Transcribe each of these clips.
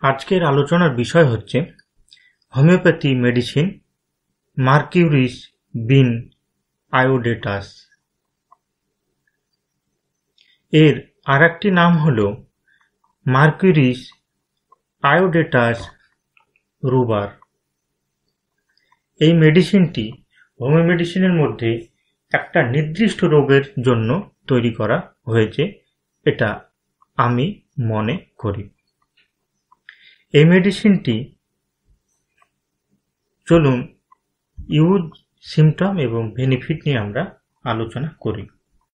আজকের আলোচনার বিষয় হচ্ছে হোমিওপ্যাথি মেডিসিন মার্কিউরিস বিন আয়োডেটাস। এর আরেকটি নাম হল মার্কিউরিস আয়োডেটাস রুবার। এই মেডিসিনটি হোমিও মেডিসিনের মধ্যে একটা নির্দিষ্ট রোগের জন্য তৈরি করা হয়েছে, এটা আমি মনে করি। এই মেডিসিনটি চলুন ইউজ, সিমটম এবং বেনিফিট নিয়ে আমরা আলোচনা করি।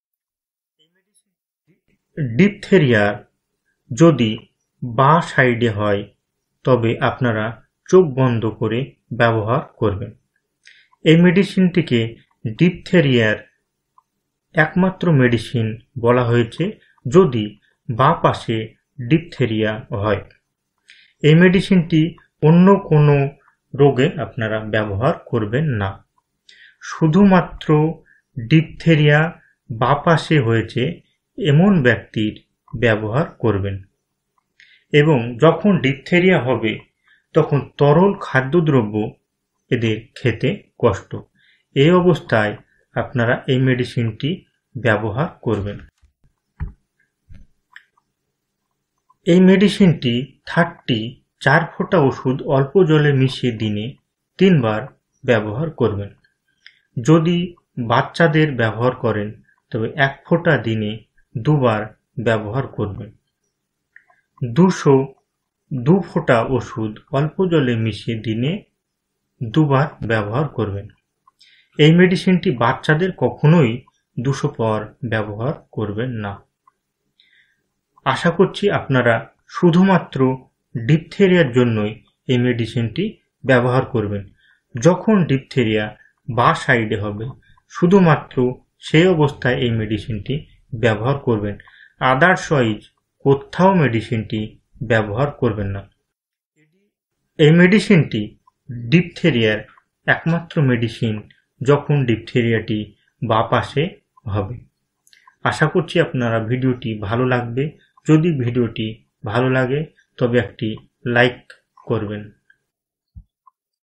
ডিপথেরিয়ার যদি বাঁ সাইডে হয় তবে আপনারা চোখ বন্ধ করে ব্যবহার করবেন। এই মেডিসিনটিকে ডিপথেরিয়ার একমাত্র মেডিসিন বলা হয়েছে যদি বাঁ পাশে ডিপথেরিয়া হয়। এই মেডিসিনটি অন্য কোনো রোগে আপনারা ব্যবহার করবেন না। শুধুমাত্র ডিপথেরিয়া বাঁ পাশে হয়েছে এমন ব্যক্তির ব্যবহার করবেন। এবং যখন ডিপথেরিয়া হবে তখন তরল খাদ্যদ্রব্য এদের খেতে কষ্ট, এই অবস্থায় আপনারা এই মেডিসিনটি ব্যবহার করবেন। এই মেডিসিনটি 4 ফোঁটা ওষুধ অল্প জলে মিশিয়ে দিনে 3 বার ব্যবহার করবেন। যদি বাচ্চাদের ব্যবহার করেন তবে 1 ফোঁটা দিনে 2 বার ব্যবহার করবেন। 2 ফোঁটা ওষুধ অল্প জলে মিশিয়ে দিনে 2 বার ব্যবহার করবেন। এই মেডিসিনটি বাচ্চাদের কখনোই 200 পর ব্যবহার করবেন না। আশা করছি আপনারা শুধুমাত্র ডিপথেরিয়ার জন্যই এই মেডিসিনটি ব্যবহার করবেন। যখন ডিপথেরিয়া বাঁ সাইডে হবে শুধুমাত্র সেই অবস্থায় এই মেডিসিনটি ব্যবহার করবেন। আদারওয়াইজ কোথাও মেডিসিনটি ব্যবহার করবেন না। এই মেডিসিনটি ডিপথেরিয়ার একমাত্র মেডিসিন যখন ডিপথেরিয়াটি বাঁ পাশে হবে। আশা করছি আপনারা ভিডিওটি ভালো লাগবে। যদি ভিডিওটি ভালো লাগে তবে একটি লাইক করবেন।